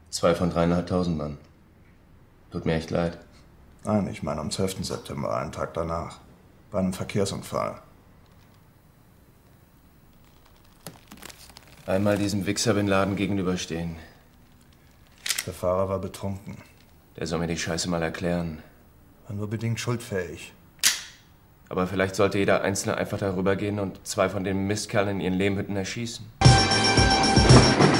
2 von 3.500 Mann. Tut mir echt leid. Nein, ich meine am 12. September, einen Tag danach. Bei einem Verkehrsunfall. Einmal diesem Wichser Bin Laden gegenüberstehen. Der Fahrer war betrunken. Der soll mir die Scheiße mal erklären. War nur bedingt schuldfähig. Aber vielleicht sollte jeder Einzelne einfach darüber gehen und 2 von den Mistkerlen in ihren Lehmhütten erschießen.